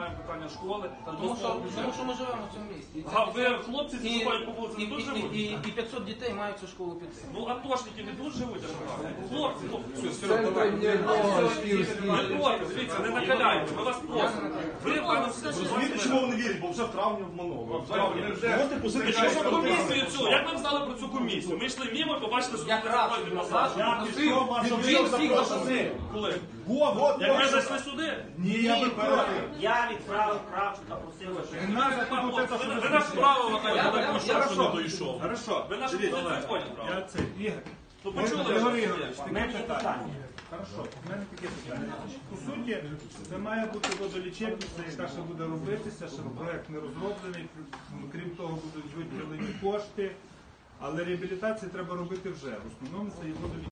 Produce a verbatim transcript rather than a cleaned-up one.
піднімаємо питання школи. Тому що, тому що ми живемо в цьому місті. А ви, хлопці, ці школі по вулиці, і, тут і, живуть? і, і п'ятсот дітей мають цю школу піти. Ну, атошники не тут живуть, хлопці, ну, не проти, дивіться, не накаляйте, ми вас просимо. Ви, пане, Розумієте, чому вони вірять, бо вже в травні обманули. Можете посити, що ж комісію цю? Як ми знали про цю комісію? Ми йшли мимо і побачили, що Як тут раз, не назад, Він всіх запросив. Коли? Во, Як ви зайшли сюди? Ні, я би проти. Я відправив Кравчука, просив, що Ви наш право, я що не дійшов. Хорошо. Ви наш телефон Я це, Ігор. Ну почули? Григорій Ігорович, в таке мене є питання. питання. Хорошо, в мене таке питання. По суті, це має бути водолічебниця, яка ще буде робитися, ще проєкт не розроблений, крім того, будуть виділені кошти, але реабілітацію треба робити вже. В основному це і водолічебниця.